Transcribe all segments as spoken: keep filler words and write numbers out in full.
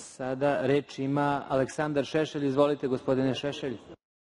Sada reč ima Aleksandar Šešelj. Izvolite, gospodine Šešelj.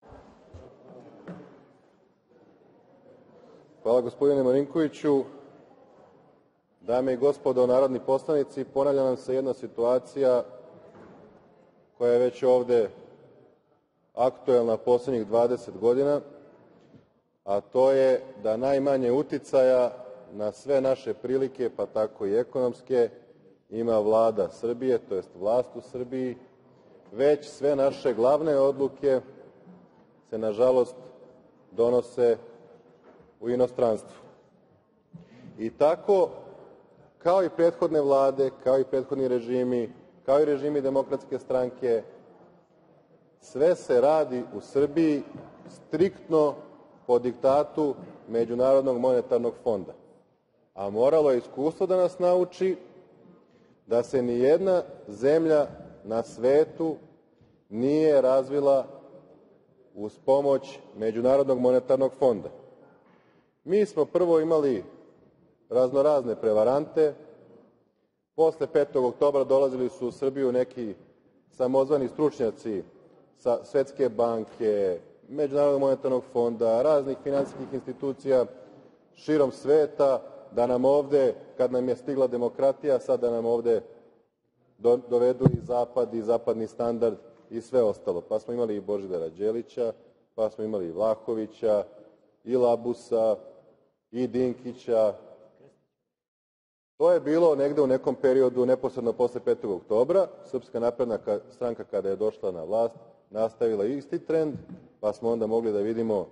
Hvala, gospodine Marinkoviću. Dame i gospodo narodni poslanici, ponavlja nam se jedna situacija koja je već ovde aktuelna poslednjih dvadeset godina, a to je da najmanje uticaja na sve naše prilike, pa tako i ekonomske, ima Vlada Srbije, to jest vlast u Srbiji, već sve naše glavne odluke se, nažalost, donose u inostranstvu. I tako, kao i prethodne vlade, kao i prethodni režimi, kao i režimi Demokratske stranke, sve se radi u Srbiji striktno po diktatu Međunarodnog monetarnog fonda. A moralo je iskustvo da nas nauči da se ni jedna zemlja na svetu nije razvila uz pomoć Međunarodnog monetarnog fonda. Mi smo prvo imali raznorazne prevarante, posle petog oktobra dolazili su u Srbiju neki samozvani stručnjaci sa Svetske banke, Međunarodnog monetarnog fonda, raznih finansijskih institucija širom sveta, da nam ovde, kad nam je stigla demokratija, sad da nam ovde dovedu i zapad i zapadni standard i sve ostalo. Pa smo imali i Božidara Đelića, pa smo imali i Vlahovića, i Labusa, i Dinkića. To je bilo negde u nekom periodu neposredno posle petog oktobra. Srpska napredna stranka, kada je došla na vlast, nastavila isti trend, pa smo onda mogli da vidimo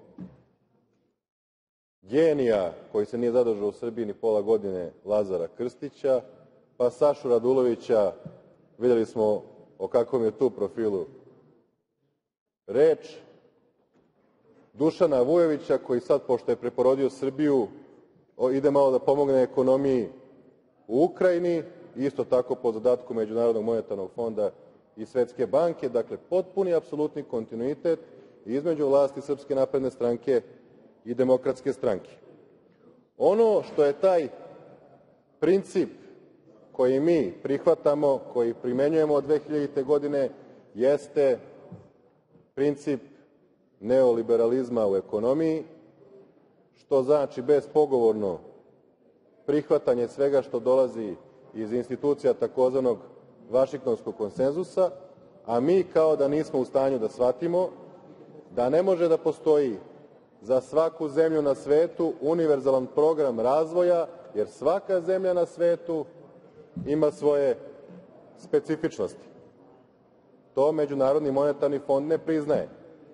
genija koji se nije zadržao u Srbiji ni pola godine, Lazara Krstića, pa Sašu Radulovića, videli smo o kakvom je tu profilu reč, Dušana Vujovića, koji sad, pošto je preporodio Srbiju, ide malo da pomogne ekonomiji u Ukrajini, isto tako po zadatku Međunarodnog monetarnog fonda i Svetske banke. Dakle, potpuni apsolutni kontinuitet između vlasti Srpske napredne stranke i Demokratske stranke. Ono što je taj princip koji mi prihvatamo, koji primenjujemo od dve hiljadite. godine, jeste princip neoliberalizma u ekonomiji, što znači bespogovorno prihvatanje svega što dolazi iz institucija takozvanog Vašingtonskog konsenzusa, a mi kao da nismo u stanju da shvatimo da ne može da postoji za svaku zemlju na svetu univerzalan program razvoja, jer svaka zemlja na svetu ima svoje specifičnosti. To Međunarodni monetarni fond ne priznaje.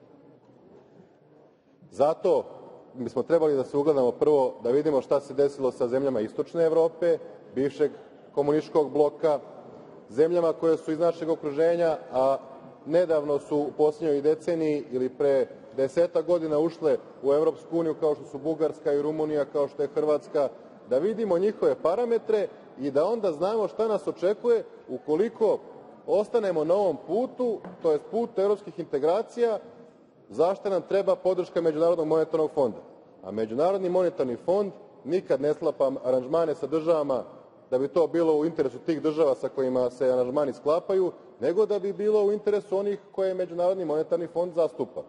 Zato bismo trebali da se ugledamo prvo da vidimo šta se desilo sa zemljama Istočne Evrope, bivšeg komunističkog bloka, zemljama koje su iz našeg okruženja, a nedavno su u posljednjoj deceniji ili pre desetak godina ušle u Evropsku uniju, kao što su Bugarska i Rumunija, kao što je Hrvatska, da vidimo njihove parametre i da onda znamo šta nas očekuje ukoliko ostanemo na ovom putu, to jest putu evropskih integracija, zašto nam treba podrška Međunarodnog monetarnog fonda. A Međunarodni monetarni fond nikad ne sklapa aranžmane sa državama da bi to bilo u interesu tih država sa kojima se aranžmani sklapaju, nego da bi bilo u interesu onih koje Međunarodni monetarni fond zastupa.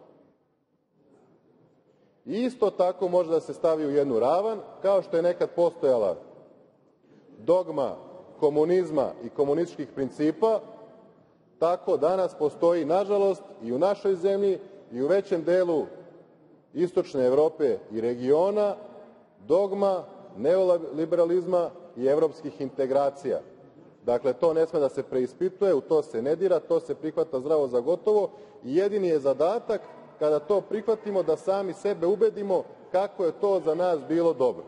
Isto tako može da se stavi u jednu ravan, kao što je nekad postojala dogma komunizma i komunističkih principa, tako danas postoji, nažalost, i u našoj zemlji i u većem delu Istočne Evrope i regiona dogma neoliberalizma i evropskih integracija. Dakle, to ne sme da se preispituje, u to se ne dira, to se prihvata zdravo za gotovo i jedini je zadatak kada to prihvatimo da sami sebe ubedimo kako je to za nas bilo dobro.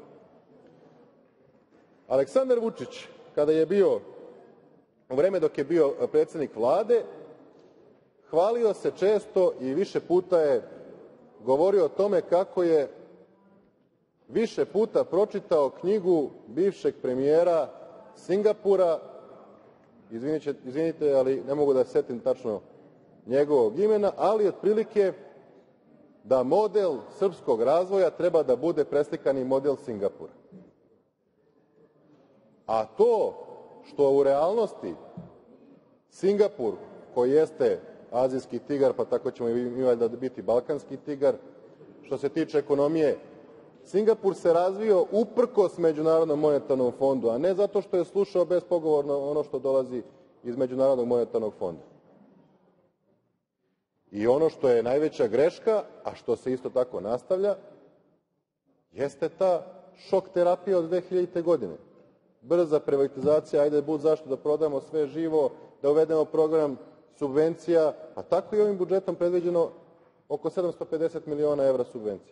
Aleksandar Vučić, kada je bio, u vreme dok je bio predsednik Vlade, hvalio se često i više puta je govorio o tome kako je više puta pročitao knjigu bivšeg premijera Singapura, izvinite, ali ne mogu da se setim tačno njegovog imena, ali otprilike da model srpskog razvoja treba da bude preslikani model Singapura. A to što u realnosti Singapur, koji jeste azijski tigar, pa tako ćemo i mi valjda biti balkanski tigar, što se tiče ekonomije, Singapur se razvio uprkos Međunarodnom monetarnom fondu, a ne zato što je slušao bespogovorno ono što dolazi iz Međunarodnog monetarnog fonda. I ono što je najveća greška, a što se isto tako nastavlja, jeste ta šok terapija od dve hiljadite. godine. Brza privatizacija, ajde bud zašto da prodamo sve živo, da uvedemo program subvencija, a tako i ovim budžetom predviđeno oko sedamsto pedeset miliona evra subvencija.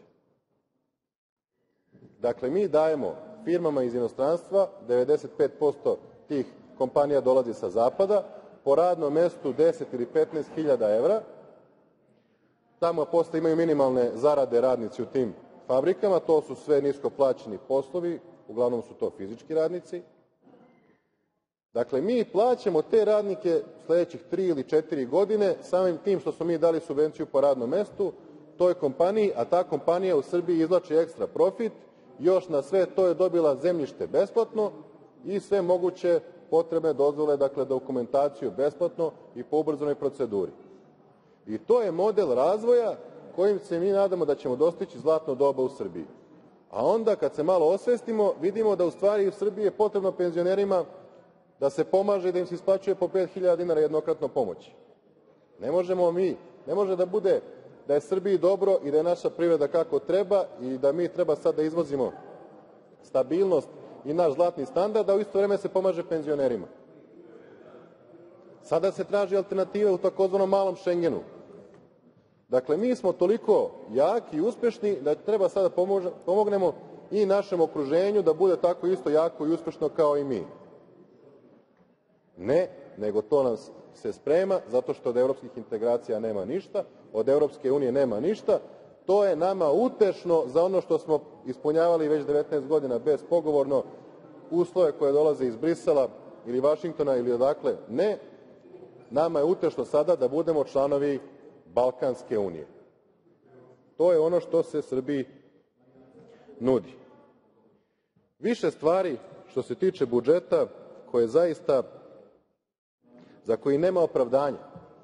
Dakle, mi dajemo firmama iz inostranstva, devedeset pet posto tih kompanija dolazi sa zapada, po radnom mestu deset ili petnaest hiljada evra, tamo posle imaju minimalne zarade radnici u tim fabrikama, to su sve nisko plaćeni poslovi, uglavnom su to fizički radnici. Dakle, mi plaćamo te radnike sledećih tri ili četiri godine samim tim što smo mi dali subvenciju po radnom mestu toj kompaniji, a ta kompanija u Srbiji izvlači ekstra profit, još na sve to je dobila zemljište besplatno i sve moguće potrebne dozvole, dakle dokumentaciju besplatno i po ubrzanoj proceduri. I to je model razvoja kojim se mi nadamo da ćemo dostići zlatno doba u Srbiji. A onda kad se malo osvestimo, vidimo da u stvari u Srbiji je potrebno penzionerima da se pomaže i da im se isplaćuje po pet hiljada dinara jednokratno pomoći. Ne možemo mi, ne može da bude da je Srbiji dobro i da je naša privreda kako treba i da mi treba sad da izvozimo stabilnost i naš zlatni standard, a u isto vreme se pomaže penzionerima. Sada se traži alternativa u takozvanom malom Šengenu. Dakle, mi smo toliko jaki i uspešni da treba sada da pomognemo i našem okruženju da bude tako isto jako i uspešno kao i mi. Ne, nego to nam se sprema zato što od evropskih integracija nema ništa, od Evropske unije nema ništa. To je nama utešno za ono što smo ispunjavali već devetnaest godina bespogovorno, uslove koje dolaze iz Brisela ili Vašingtona ili odakle. Ne, nama je utešno sada da budemo članovi Balkanske unije. To je ono što se Srbiji nudi. Više stvari što se tiče budžeta koje zaista, za koji nema opravdanja.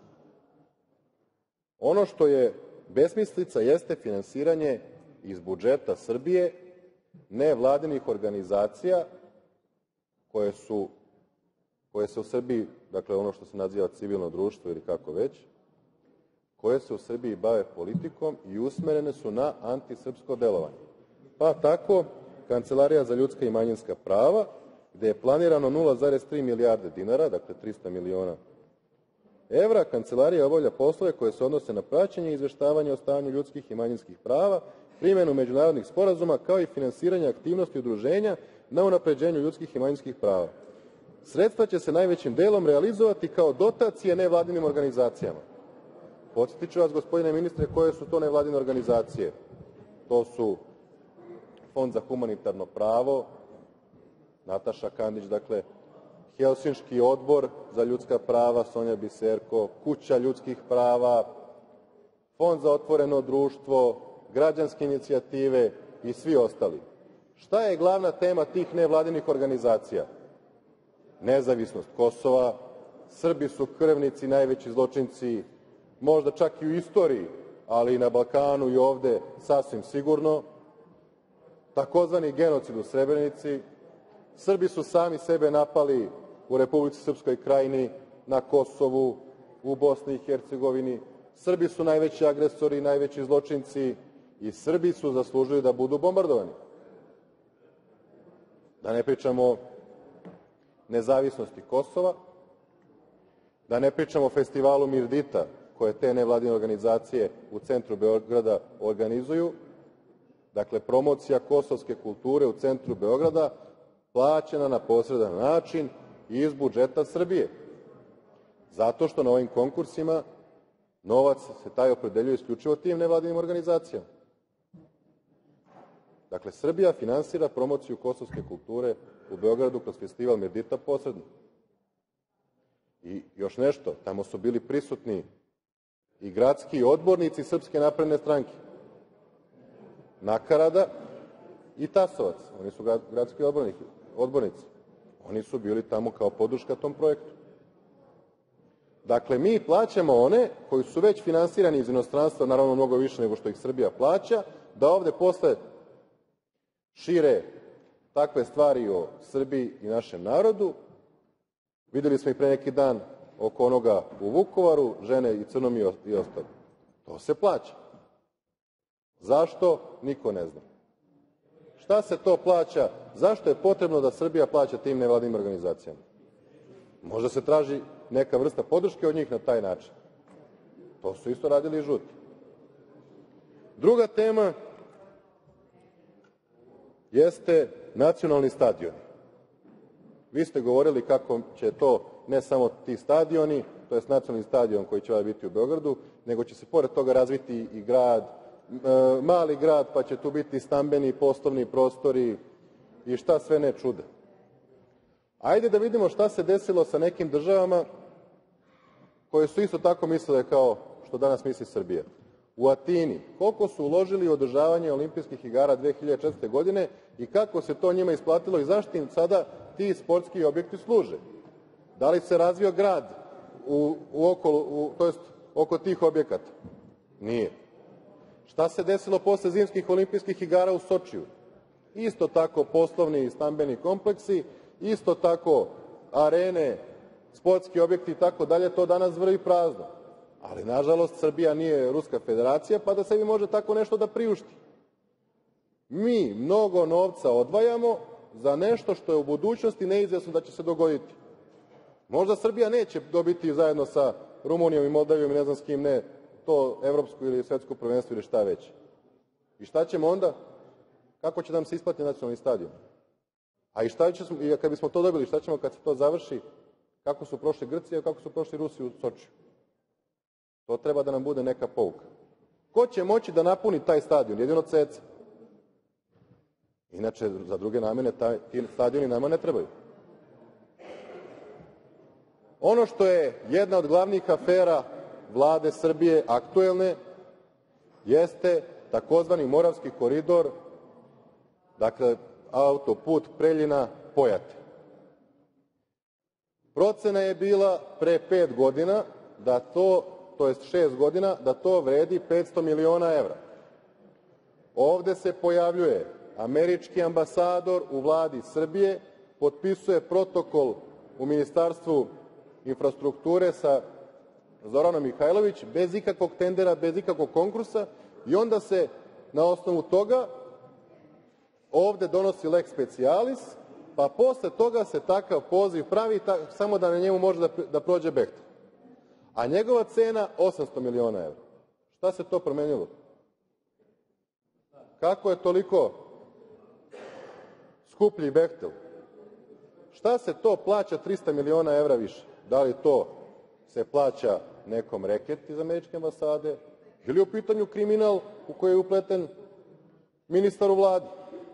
Ono što je besmislica jeste finansiranje iz budžeta Srbije nevladinih organizacija koje su, koje se u Srbiji, dakle ono što se naziva civilno društvo ili kako već, koje se u Srbiji bave politikom i usmerene su na antisrpsko delovanje. Pa tako, Kancelarija za ljudska i manjinska prava, gde je planirano nula zarez tri milijarde dinara, dakle trista miliona evra, Kancelarija obavlja poslove koje se odnose na praćenje i izveštavanje o stanju ljudskih i manjinskih prava, primenu međunarodnih sporazuma, kao i finansiranje aktivnosti udruženja na unapređenju ljudskih i manjinskih prava. Sredstva će se najvećim delom realizovati kao dotacije nevladinim organizacijama. Podsjetit ću vas, gospodine ministre, koje su to nevladine organizacije. To su Fond za humanitarno pravo, Nataša Kandić, dakle, Helsinški odbor za ljudska prava, Sonja Biserko, Kuća ljudskih prava, Fond za otvoreno društvo, građanske inicijative i svi ostali. Šta je glavna tema tih nevladinih organizacija? Nezavisnost Kosova, Srbi su krvnici, najveći zločinci, možda čak i u istoriji, ali i na Balkanu i ovde sasvim sigurno, takozvani genocid u Srebrenici, Srbi su sami sebe napali u Republici Srpskoj Krajini, na Kosovu, u Bosni i Hercegovini, Srbi su najveći agresori, najveći zločinci i Srbi su zaslužili da budu bombardovani. Da ne pričamo o nezavisnosti Kosova, da ne pričamo o festivalu Mirdita, koje te nevladine organizacije u centru Beograda organizuju, dakle promocija kosovske kulture u centru Beograda, plaćena na posredan način iz budžeta Srbije. Zato što na ovim konkursima novac se taj opredeljuje isključivo tim nevladinim organizacijama. Dakle, Srbija finansira promociju kosovske kulture u Beogradu kroz festival Mirdita posredno. I još nešto, tamo su bili prisutni i gradski odbornici Srpske napredne stranke. Nakarada i Tasovac, oni su gradski odbornici. Oni su bili tamo kao podrška tom projektu. Dakle, mi plaćamo one koji su već finansirani iz inostranstva, naravno mnogo više nego što ih Srbija plaća, da ovde posle šire takve stvari o Srbiji i našem narodu. Videli smo i pre neki dan oko onoga u Vukovaru, žene i crnom i ostalo. To se plaća. Zašto? Niko ne zna. Šta se to plaća? Zašto je potrebno da Srbija plaća tim nevladinim organizacijama? Možda se traži neka vrsta podrške od njih na taj način. To su isto radili i žuti. Druga tema jeste nacionalni stadioni. Vi ste govorili kako će to ne samo ti stadioni, to je nacionalni stadion koji će biti u Beogradu, nego će se pored toga razviti i grad, mali grad, pa će tu biti stambeni, poslovni prostori i šta sve ne čude. Ajde da vidimo šta se desilo sa nekim državama koje su isto tako mislile kao što danas misli Srbija. U Atini, koliko su uložili u održavanje olimpijskih igara dve hiljade četvrte. godine i kako se to njima isplatilo i zašto im sada ti sportski objekti služe? Da li se razvio grad u, u okolo, u, to jest oko tih objekata? Nije. Šta se desilo posle zimskih olimpijskih igara u Sočiju? Isto tako poslovni i stambeni kompleksi, isto tako arene, sportski objekti i tako dalje, to danas vrvi prazno. Ali, nažalost, Srbija nije Ruska federacija, pa da sebi može tako nešto da priušti. Mi mnogo novca odvajamo za nešto što je u budućnosti neizvesno da će se dogoditi. Možda Srbija neće dobiti zajedno sa Rumunijom i Moldavijom i ne znam s kim ne, to evropsko ili svetsko prvenstvo ili šta već. I šta ćemo onda? Kako će nam se isplatiti nacionalni stadion? A i šta će, i kad bismo to dobili, šta ćemo kad se to završi? Kako su prošli Grci, a kako su prošli Rusi u Sočiju? To treba da nam bude neka pouka. Ko će moći da napuni taj stadion? Jedino ceca. Inače, za druge namene ti stadioni nama ne trebaju. Ono što je jedna od glavnih afera Vlade Srbije aktuelne jeste takozvani Moravski koridor, dakle autoput Preljina-Pojate. Procena je bila pre pet godina da to, to jest šest godina, da to vredi petsto miliona evra. Ovde se pojavljuje američki ambasador u Vladi Srbije, potpisuje protokol u Ministarstvu infrastrukture sa Zoranom Mihajlović, bez ikakvog tendera, bez ikakvog konkursa, i onda se na osnovu toga ovde donosi lex specialis, pa posle toga se takav poziv pravi samo da na njemu može da, da prođe Behtel. A njegova cena osamsto miliona evra. Šta se to promenilo? Kako je toliko skuplji Behtel? Šta se to plaća trista miliona evra više? Da li to se plaća nekom reket iz američke ambasade ili je u pitanju kriminal u koji je upleten ministar u Vladi?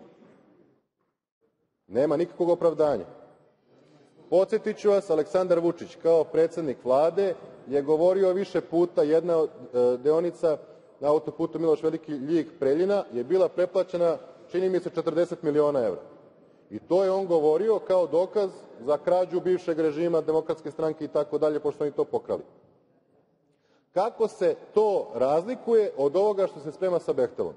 Nema nikakvog opravdanja. Podsjetiću vas, Aleksandar Vučić kao predsednik Vlade je govorio više puta, jedna od e, deonica na autoputu Miloš Veliki Ljig-Preljina je bila preplaćena, čini mi se, četrdeset miliona evra. I to je on govorio kao dokaz za krađu bivšeg režima, Demokratske stranke i tako dalje, pošto oni to pokrali. Kako se to razlikuje od ovoga što se sprema sa Behtelom?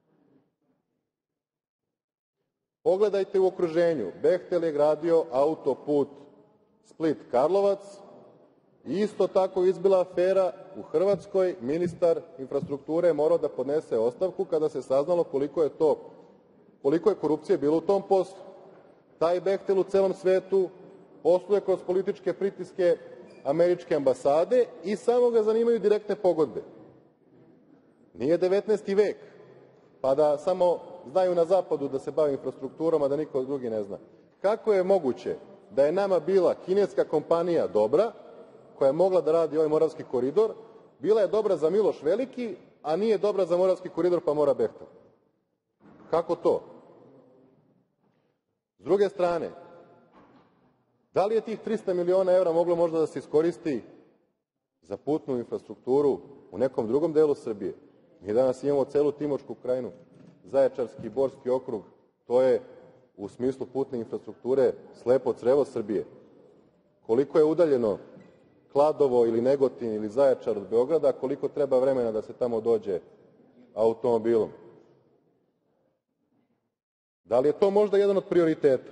Pogledajte u okruženju. Behtel je gradio autoput Split-Karlovac i isto tako izbila afera u Hrvatskoj. Ministar infrastrukture je morao da podnese ostavku kada se saznalo koliko je to, koliko je korupcije bilo u tom poslu. Taj Behtel u celom svetu posluje kroz političke pritiske američke ambasade i samo ga zanimaju direktne pogodbe. Nije devetnaesti vek, pa da samo znaju na zapadu da se bave infrastrukturom, a da niko drugi ne zna. Kako je moguće da je nama bila kineska kompanija dobra, koja je mogla da radi ovaj Moravski koridor, bila je dobra za Miloš Veliki, a nije dobra za Moravski koridor, pa mora Behtel? Kako to? S druge strane, da li je tih trista miliona evra moglo možda da se iskoristi za putnu infrastrukturu u nekom drugom delu Srbije? Mi danas imamo celu Timočku krajinu, Zaječarski, Borski okrug, to je u smislu putne infrastrukture slepo crevo Srbije. Koliko je udaljeno Kladovo ili Negotin ili Zaječar od Beograda, koliko treba vremena da se tamo dođe automobilom? Da li je to možda jedan od prioriteta?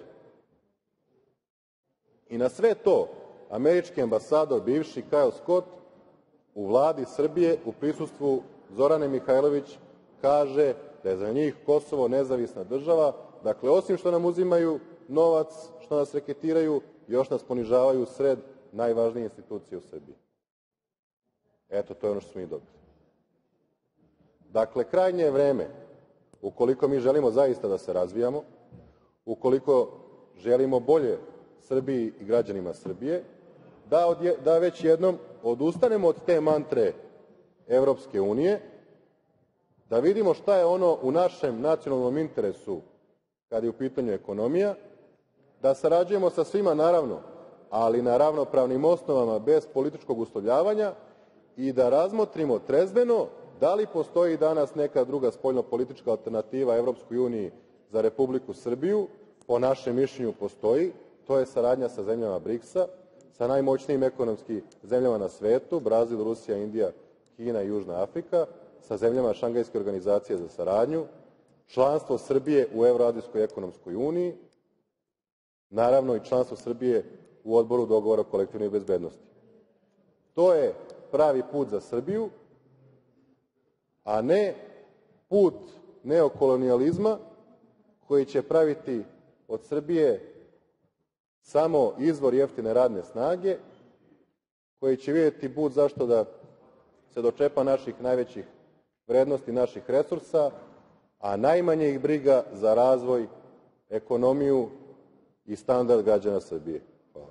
I na sve to američki ambasador, bivši Kyle Scott, u vladi Srbije u prisustvu Zorane Mihajlović kaže da je za njih Kosovo nezavisna država. Dakle, osim što nam uzimaju novac, što nas reketiraju, još nas ponižavaju sred najvažnije institucije u Srbiji. Eto, to je ono što smo mi dobili. Dakle, krajnje je vreme, ukoliko mi želimo zaista da se razvijamo, ukoliko želimo bolje Srbiji i građanima Srbije, da, odje, da već jednom odustanemo od te mantre Evropske unije, da vidimo šta je ono u našem nacionalnom interesu kada je u pitanju ekonomija, da sarađujemo sa svima naravno, ali na ravnopravnim osnovama bez političkog uslovljavanja i da razmotrimo trezveno da li postoji danas neka druga spoljnopolitička alternativa Evropskoj uniji za Republiku Srbiju. Po našem mišljenju postoji. To je saradnja sa zemljama briksa, sa najmoćnijim ekonomski zemljama na svetu, Brazil, Rusija, Indija, Kina i Južna Afrika, sa zemljama Šangajske organizacije za saradnju, članstvo Srbije u Evroazijskoj ekonomskoj uniji, naravno i članstvo Srbije u Odboru dogovora o kolektivnoj bezbednosti. To je pravi put za Srbiju, a ne put neokolonijalizma koji će praviti od Srbije samo izvor jeftine radne snage, koji će vidjeti but zašto da se dočepa naših najvećih vrednosti, naših resursa, a najmanje ih briga za razvoj, ekonomiju i standard građana Srbije. Hvala.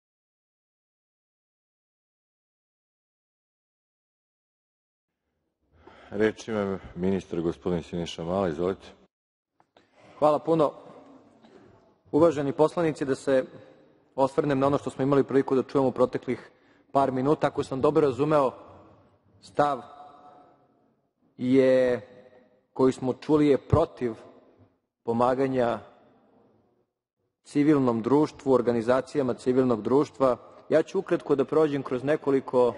Reč ima ministar gospodin Siniša Mali. Izvolite. Hvala puno. Uvaženi poslanici, da se osvrnem na ono što smo imali priliku da čujemo u proteklih par minuta. Ako sam dobro razumeo, stav je, koji smo čuli, je protiv pomaganja civilnom društvu, organizacijama civilnog društva. Ja ću ukratko da prođem kroz nekoliko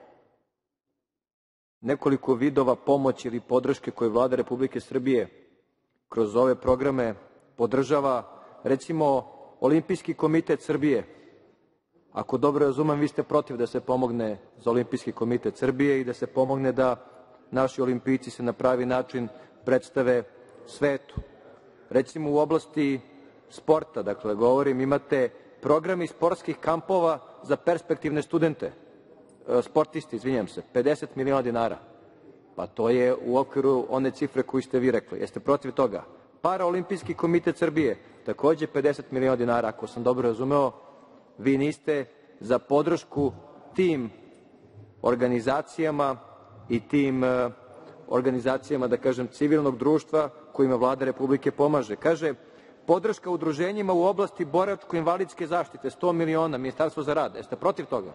nekoliko vidova pomoći ili podrške koje Vlada Republike Srbije kroz ove programe podržava. Recimo, Olimpijski komitet Srbije. Ako dobro razumem, vi ste protiv da se pomogne za Olimpijski komitet Srbije i da se pomogne da naši olimpijci se na pravi način predstave svetu. Recimo, u oblasti sporta, dakle, govorim, imate programi sportskih kampova za perspektivne studente, sportiste, izvinjam se, pedeset miliona dinara. Pa to je u okviru one cifre koju ste vi rekli. Jeste protiv toga? Paraolimpijski komitet Srbije, takođe pedeset miliona dinara. Ako sam dobro razumeo, vi niste za podršku tim organizacijama i tim uh, organizacijama, da kažem, civilnog društva kojima Vlada Republike pomaže. Kaže, podrška udruženjima u oblasti boračko-invalidske zaštite, sto miliona, Ministarstvo za rad. Jeste protiv toga?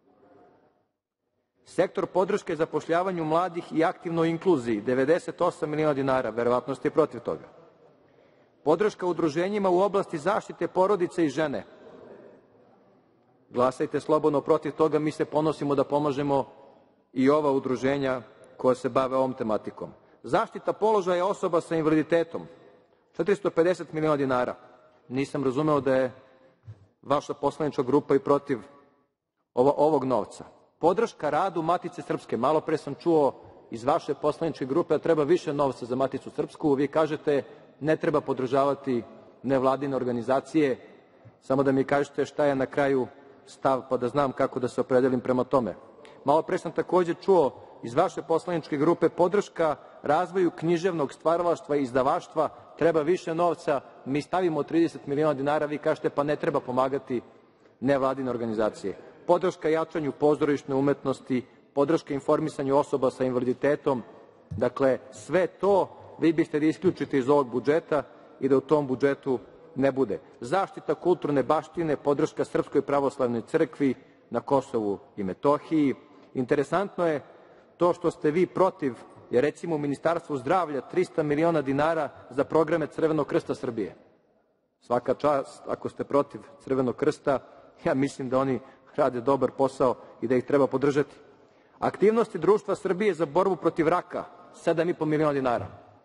Sektor podrške zapošljavanju mladih i aktivnoj inkluziji, devedeset osam miliona dinara, verovatno ste protiv toga. Podrška udruženjima u oblasti zaštite porodice i žene. Glasajte slobodno protiv toga, mi se ponosimo da pomažemo i ova udruženja koja se bave ovom tematikom. Zaštita položaja osoba sa invaliditetom, četiristo pedeset miliona dinara. Nisam razumeo da je vaša poslanička grupa i protiv ovo, ovog novca. Podrška radu Matice Srpske. Malo pre sam čuo iz vaše poslaničke grupe da treba više novca za Maticu Srpsku. Vi kažete ne treba podržavati nevladine organizacije. Samo da mi kažete šta je na kraju stav, pa da znam kako da se opredelim prema tome. Malo pre sam takođe čuo iz vaše poslaničke grupe podrška razvoju književnog stvaralaštva i izdavaštva, treba više novca, mi stavimo trideset miliona dinara, vi kažete pa ne treba pomagati nevladine organizacije. Podrška jačanju pozorišne umetnosti, podrška informisanju osoba sa invaliditetom, dakle sve to vi biste da isključite iz ovog budžeta i da u tom budžetu ne bude. Zaštita kulturne baštine, podrška Srpskoj pravoslavnoj crkvi na Kosovu i Metohiji. Interesantno je to što ste vi protiv, je recimo u Ministarstvu zdravlja trista miliona dinara za programe Crvenog krsta Srbije. Svaka čast ako ste protiv Crvenog krsta, ja mislim da oni rade dobar posao i da ih treba podržati. Aktivnosti Društva Srbije za borbu protiv raka, sedam i po miliona dinara.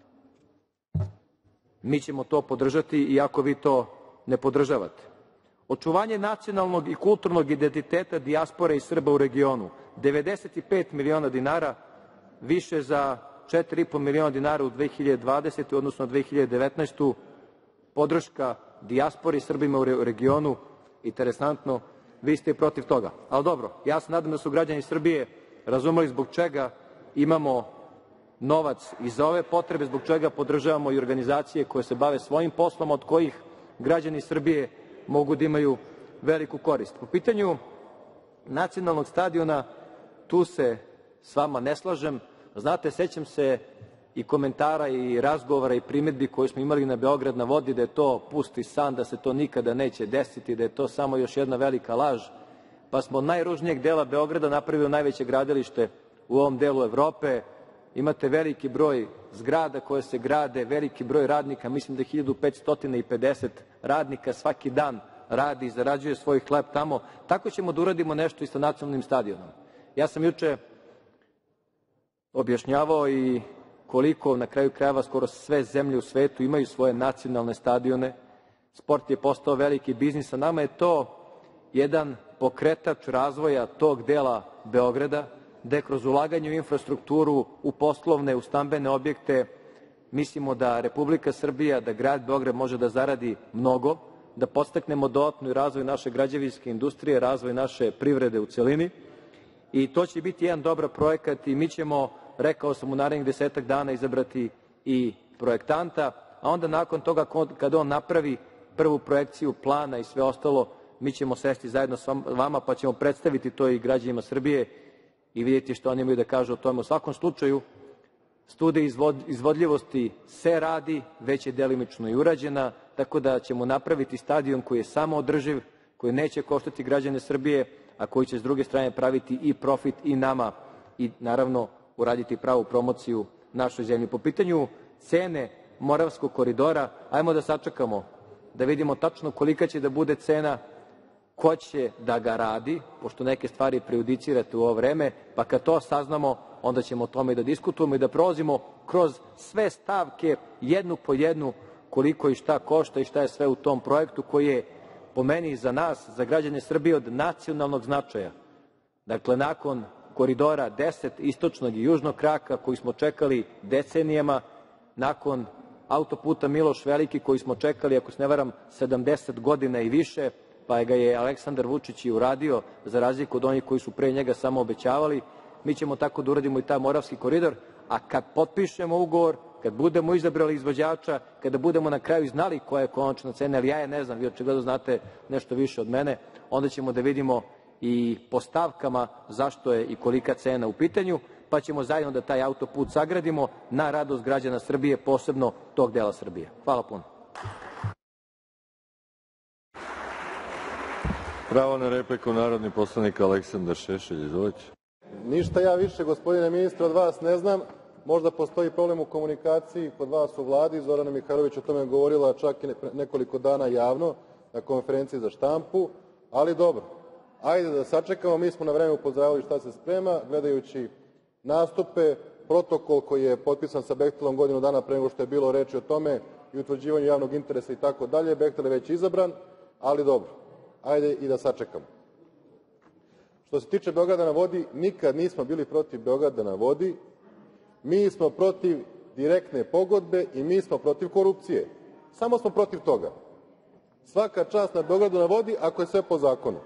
Mi ćemo to podržati, iako vi to ne podržavate. Očuvanje nacionalnog i kulturnog identiteta dijaspore i Srba u regionu, devedeset pet miliona dinara, više za četiri i po miliona dinara u dve hiljade dvadesete. odnosno dve hiljade devetnaeste. Podrška dijaspori Srbima u regionu, interesantno, vi ste protiv toga. Ali dobro, ja se nadam da su građani Srbije razumeli zbog čega imamo novac i za ove potrebe, zbog čega podržavamo i organizacije koje se bave svojim poslom, od kojih građani Srbije mogu da imaju veliku korist. Po pitanju nacionalnog stadiona, tu se s vama ne slažem. Znate, sećam se i komentara i razgovora i primjedbi koje smo imali na Beograd na vodi, da je to pusti san, da se to nikada neće desiti, da je to samo još jedna velika laž, pa smo od najružnijeg dela Beograda napravili najveće gradilište u ovom delu Evrope. Imate veliki broj zgrada koje se grade, veliki broj radnika, mislim da je hiljadu petsto pedeset radnika svaki dan radi i zarađuje svoj hleb tamo. Tako ćemo da uradimo nešto i sa nacionalnim stadionom. Ja sam juče objašnjavao i koliko na kraju krajeva skoro sve zemlje u svetu imaju svoje nacionalne stadione. Sport je postao veliki biznis, a nama je to jedan pokretač razvoja tog dela Beograda, gde kroz ulaganje u infrastrukturu, u poslovne, u stambene objekte, mislimo da Republika Srbija, da grad Beograd može da zaradi mnogo, da podstaknemo dodatno i razvoj naše građevinske industrije, razvoj naše privrede u celini. I to će biti jedan dobar projekat i mi ćemo, rekao sam, u narednih desetak dana izabrati i projektanta, a onda nakon toga kada on napravi prvu projekciju plana i sve ostalo, mi ćemo sesti zajedno s vama pa ćemo predstaviti to i građanima Srbije i vidjeti što oni imaju da kažu o tome. U svakom slučaju, studija izvodljivosti se radi, već je delimično i urađena, tako da ćemo napraviti stadion koji je samoodrživ, koji neće koštati građane Srbije, a koji će s druge strane praviti i profit i nama i naravno uraditi pravu promociju našoj zemlji. Po pitanju cene Moravskog koridora, ajmo da sačekamo, da vidimo tačno kolika će da bude cena, ko će da ga radi, pošto neke stvari prejudicirate u ovo vreme, pa kad to saznamo, onda ćemo o tome da diskutujemo i da prolazimo kroz sve stavke, jednu po jednu, koliko i šta košta i šta je sve u tom projektu koji je po meni za nas, za građane Srbije od nacionalnog značaja. Dakle, nakon koridora deset, istočnog i južnog kraka koji smo čekali decenijama, nakon autoputa Miloš Veliki koji smo čekali, ako se ne varam, sedamdeset godina i više, pa ga je Aleksandar Vučić i uradio, za razliku od onih koji su pre njega samo obećavali. Mi ćemo tako da uradimo i taj Moravski koridor, a kad potpišemo ugovor, kad budemo izabrali izvođača, kada budemo na kraju znali koja je konačna cena, ali ja je ne znam, vi očigledno znate nešto više od mene, onda ćemo da vidimo i po stavkama zašto je i kolika cena u pitanju, pa ćemo zajedno da taj autoput sagradimo na radost građana Srbije, posebno tog dela Srbije. Hvala puno. Pravo na repliku, narodni poslanik Aleksandar Šešelj, izvolite. Ništa ja više, gospodine ministre, od vas ne znam. Možda postoji problem u komunikaciji kod vas u Vladi. Zorana Mihajlović o tome govorila čak i nekoliko dana javno na konferenciji za štampu, ali dobro. Ajde da sačekamo, mi smo na vreme upozoravali šta se sprema, gledajući nastupe, protokol koji je potpisan sa Behtelom godinu dana pre nego što je bilo reči o tome i utvrđivanju javnog interesa i tako dalje. Behtel je već izabran, ali dobro. Ajde i da sačekamo. Što se tiče Beograda na vodi, nikad nismo bili protiv Beograda na vodi. Mi smo protiv direktne pogodbe i mi smo protiv korupcije. Samo smo protiv toga. Svaka čast na Beogradu na vodi ako je sve po zakonu.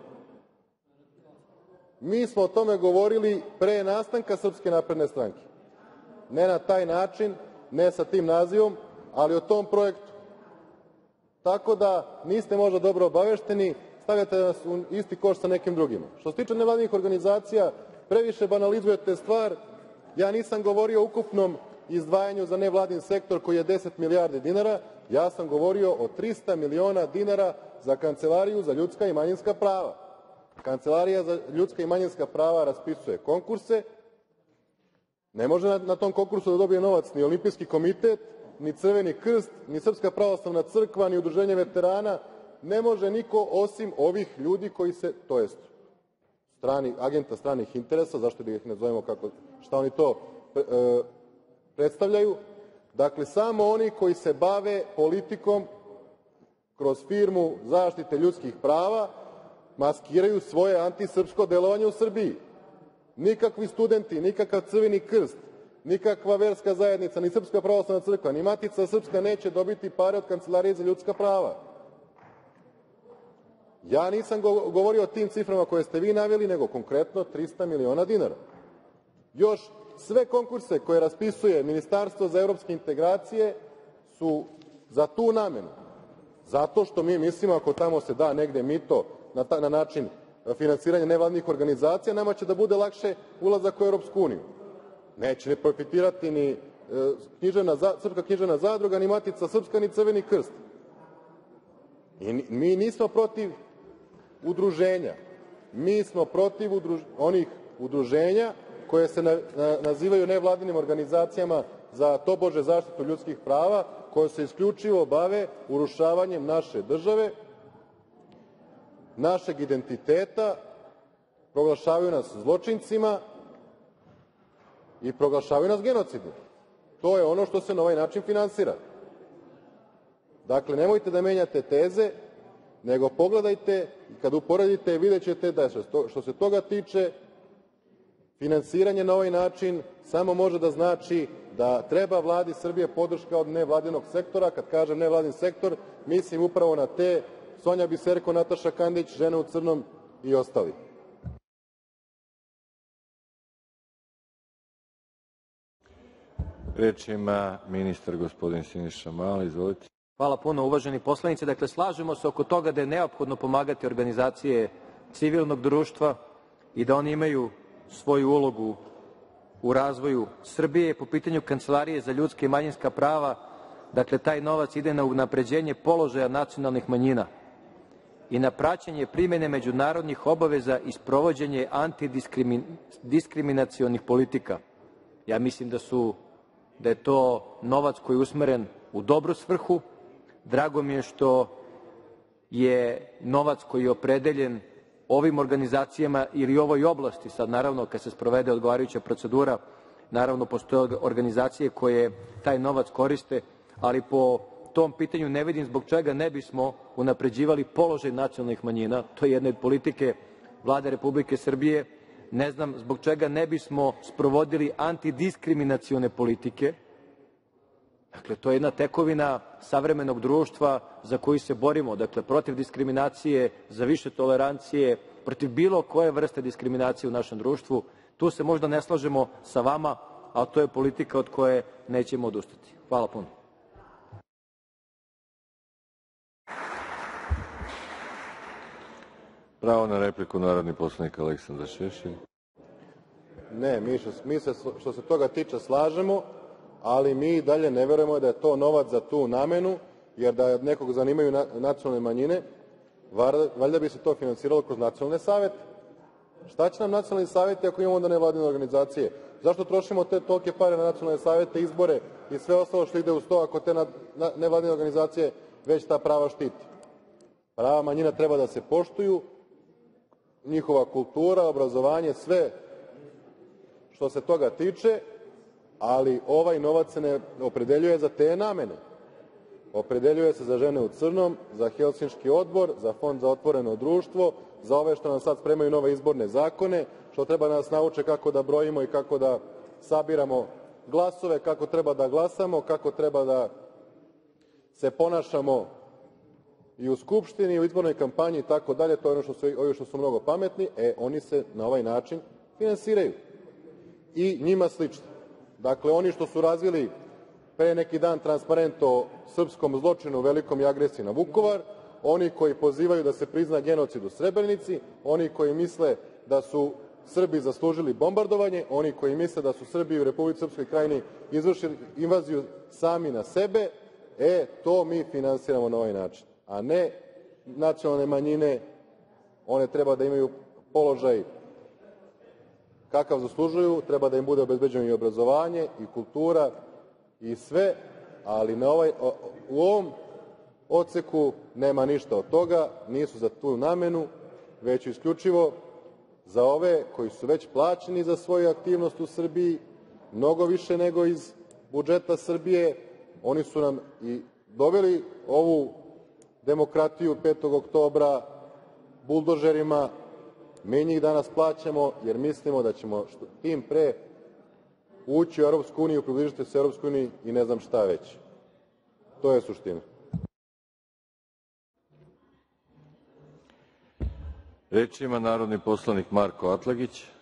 Mi smo o tome govorili pre nastanka Srpske napredne stranke. Ne na taj način, ne sa tim nazivom, ali o tom projektu. Tako da niste možda dobro obavešteni, stavljate nas u isti koš sa nekim drugima. Što se tiče nevladinih organizacija, previše banalizujete stvar. Ja nisam govorio o ukupnom izdvajanju za nevladin sektor koji je deset milijardi dinara, ja sam govorio o trista miliona dinara za Kancelariju za ljudska i manjinska prava. Kancelarija za ljudska i manjinska prava raspisuje konkurse, ne može na, na tom konkursu da dobije novac ni Olimpijski komitet, ni Crveni krst, ni Srpska pravoslavna crkva, ni Udruženje veterana, ne može niko osim ovih ljudi koji se, to jest strani, agenta stranih interesa, zašto da ih ne zovemo kako, šta oni to e, predstavljaju. Dakle, samo oni koji se bave politikom kroz firmu zaštite ljudskih prava maskiraju svoje antisrpsko delovanje u Srbiji. Nikakvi studenti, nikakav Crveni krst, nikakva verska zajednica, ni Srpska pravoslavna crkva, ni Matica srpska neće dobiti pare od Kancelarije za ljudska prava. Ja nisam govorio o tim ciframa koje ste vi naveli, nego konkretno trista miliona dinara. Još sve konkurse koje raspisuje Ministarstvo za evropske integracije su za tu namenu. Zato što mi mislimo, ako tamo se da negde mito na, ta, na način finansiranja nevladinih organizacija, nama će da bude lakše ulazak u Evropsku uniju. Neće ne profitirati ni e, književna, Srpska književna zadruga, ni Matica srpska, ni Crveni krst. I mi nismo protiv udruženja. Mi smo protiv udruž, onih udruženja koje se na, na, nazivaju nevladinim organizacijama za tobože zaštitu ljudskih prava, koje se isključivo bave urušavanjem naše države, našeg identiteta, proglašavaju nas zločincima i proglašavaju nas genocidnim. To je ono što se na ovaj način finansira. Dakle, nemojte da menjate teze, nego pogledajte i kad uporedite vidjet ćete da što se toga tiče, finansiranje na ovaj način samo može da znači da treba Vladi Srbije podrška od nevladinog sektora. Kad kažem nevladin sektor, mislim upravo na te Sonja Biserko, Nataša Kandić, Žene u crnom i ostali. Reč ima ministar gospodin Siniša Mali. Izvolite. Hvala puno, uvaženi poslanici. Dakle, slažemo se oko toga da je neophodno pomagati organizacije civilnog društva i da oni imaju svoju ulogu u razvoju Srbije. Po pitanju Kancelarije za ljudska i manjinska prava, dakle, taj novac ide na unapređenje položaja nacionalnih manjina i na praćenje primene međunarodnih obaveza i sprovođenje antidiskriminacionih politika. Ja mislim da su da je to novac koji je usmeren u dobru svrhu. Drago mi je što je novac koji je opredeljen ovim organizacijama ili ovoj oblasti, sad naravno kad se sprovede odgovarajuća procedura, naravno postoje organizacije koje taj novac koriste, ali po tom pitanju ne vidim zbog čega ne bismo unapređivali položaj nacionalnih manjina. To je jedna od politike Vlade Republike Srbije. Ne znam zbog čega ne bismo sprovodili antidiskriminacione politike. Dakle, to je jedna tekovina savremenog društva za koju se borimo. Dakle, protiv diskriminacije, za više tolerancije, protiv bilo koje vrste diskriminacije u našem društvu. Tu se možda ne slažemo sa vama, ali to je politika od koje nećemo odustati. Hvala puno. Pravo na repliku, narodni poslanik Aleksandar Šešelj. Ne, mi, što, mi se što se toga tiče slažemo, ali mi i dalje ne verujemo da je to novac za tu namenu, jer da nekog zanimaju na, nacionalne manjine, valjda bi se to finansiralo kroz nacionalne savete. Šta će nam nacionalni saveti ako imamo onda nevladine organizacije? Zašto trošimo te tolike pare na nacionalne savete, izbore i sve ostalo što ide uz to ako te na, na, nevladine organizacije već ta prava štiti? Prava manjina treba da se poštuju, njihova kultura, obrazovanje, sve što se toga tiče, ali ovaj novac se ne opredeljuje za te namene. Opredeljuje se za Žene u crnom, za Helsinški odbor, za Fond za otvoreno društvo, za ove što nam sad spremaju nove izborne zakone, što treba da nas nauče kako da brojimo i kako da sabiramo glasove, kako treba da glasamo, kako treba da se ponašamo i u Skupštini, i u izbornoj kampanji i tako dalje. To je ono što su, ovi što su mnogo pametni, e, oni se na ovaj način finansiraju. I njima slično. Dakle, oni što su razvili pre neki dan transparent o srpskom zločinu, velikom i agresiji na Vukovar, oni koji pozivaju da se prizna genocid u Srebrenici, oni koji misle da su Srbi zaslužili bombardovanje, oni koji misle da su Srbi u Republici Srpskoj Krajini izvršili invaziju sami na sebe, e, to mi finansiramo na ovaj način. A ne nacionalne manjine, one treba da imaju položaj kakav zaslužuju, treba da im bude obezbeđeno i obrazovanje i kultura i sve, ali na ovaj, u ovom odseku nema ništa od toga, nisu za tu namenu, već isključivo za ove koji su već plaćeni za svoju aktivnost u Srbiji, mnogo više nego iz budžeta Srbije. Oni su nam i doveli ovu demokratiju petog oktobra buldožerima. Mi njih danas plaćamo jer mislimo da ćemo tim pre ući u Evropsku uniju, približiti se Evropskoj uniji i ne znam šta već. To je suština. Reč ima narodni poslanik Marko Atlagić.